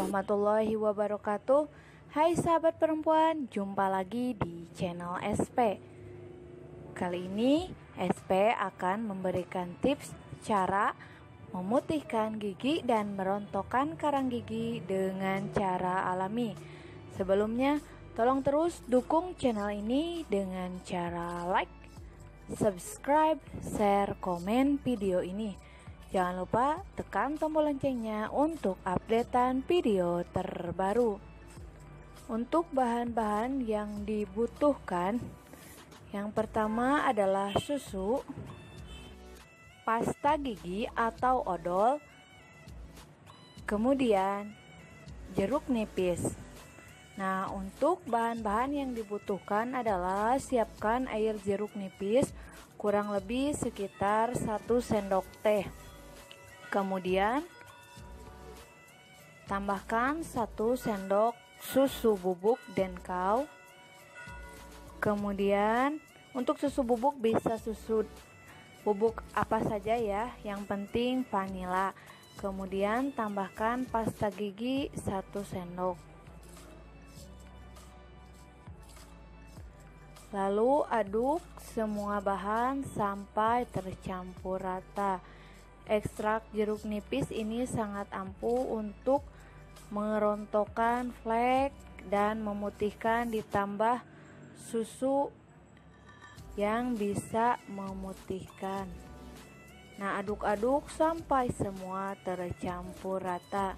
warahmatullahi wabarakatuh. Hai sahabat perempuan, jumpa lagi di channel SP. Kali ini SP akan memberikan tips cara memutihkan gigi dan merontokkan karang gigi dengan cara alami. Sebelumnya, tolong terus dukung channel ini dengan cara like, subscribe, share, komen video ini. Jangan lupa tekan tombol loncengnya untuk updatean video terbaru. Untuk bahan-bahan yang dibutuhkan, yang pertama adalah susu, pasta gigi atau odol, kemudian jeruk nipis. Nah, untuk bahan-bahan yang dibutuhkan adalah siapkan air jeruk nipis kurang lebih sekitar 1 sendok teh. Kemudian tambahkan 1 sendok susu bubuk Denkau. Kemudian untuk susu bubuk bisa susu bubuk apa saja ya, yang penting vanila. Kemudian tambahkan pasta gigi 1 sendok. Lalu aduk semua bahan sampai tercampur rata. Ekstrak jeruk nipis ini sangat ampuh untuk merontokkan flek dan memutihkan, ditambah susu yang bisa memutihkan. Nah, aduk-aduk sampai semua tercampur rata.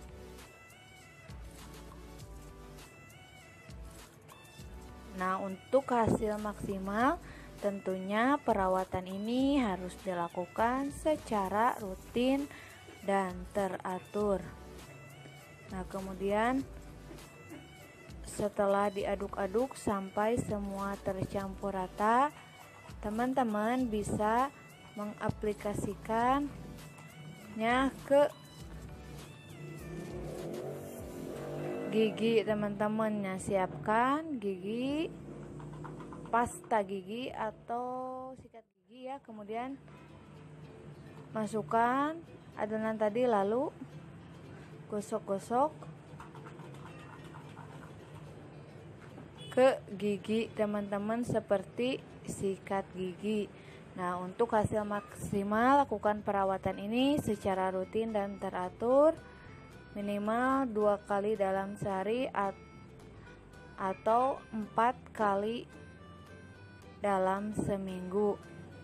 Nah, untuk hasil maksimal, tentunya perawatan ini harus dilakukan secara rutin dan teratur. Nah, kemudian setelah diaduk-aduk sampai semua tercampur rata, teman-teman bisa mengaplikasikannya ke gigi teman-teman. Nah, siapkan gigi, pasta gigi atau sikat gigi ya. Kemudian masukkan adonan tadi, lalu gosok-gosok ke gigi teman-teman seperti sikat gigi. Nah, untuk hasil maksimal, lakukan perawatan ini secara rutin dan teratur, minimal 2 kali dalam sehari atau 4 kali dalam seminggu.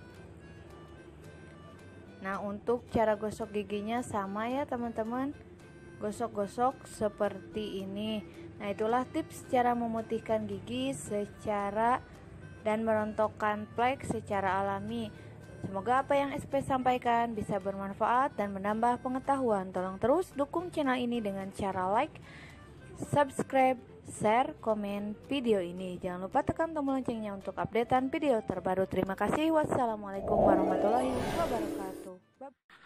Nah, untuk cara gosok giginya sama ya teman-teman, gosok-gosok seperti ini. Nah, itulah tips cara memutihkan gigi secara dan merontokkan flek secara alami. Semoga apa yang SP sampaikan bisa bermanfaat dan menambah pengetahuan. Tolong terus dukung channel ini dengan cara like, subscribe, share, komen video ini. Jangan lupa tekan tombol loncengnya untuk updatean video terbaru. Terima kasih. Wassalamualaikum warahmatullahi wabarakatuh. Bye.